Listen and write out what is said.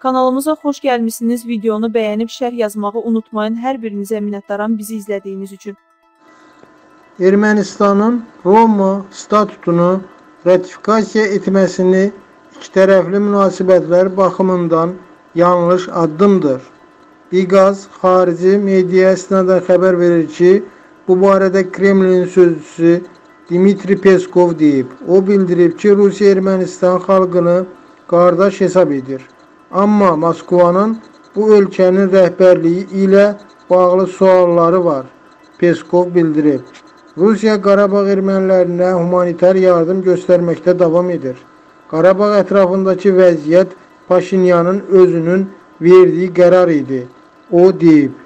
Kanalımıza xoş gəlmişsiniz. Videonu bəyənib şərh yazmağı unutmayın. Hər birinizə minnətdaram bizi izlədiyiniz üçün. Ermənistanın Roma statutunu ratifikasiya etməsini ikitərəfli münasibətlər baxımından yanlış addımdır. Biqaz xarici media istinadən xəbər verir ki, bu barədə Kremlin sözçüsü Dmitri Peskov deyib. O bildirib ki, Rusiya Ermənistan xalqını qardaş hesab edir. Amma Moskvanın bu ölkənin rəhbərliyi ilə bağlı sualları var. Peskov bildirib. Rusiya Qarabağ ermənilərinə humanitar yardım göstərməkdə davam edir. Qarabağ ətrafındakı vəziyyət Paşinyanın özünün verdiyi qərar idi. O deyib.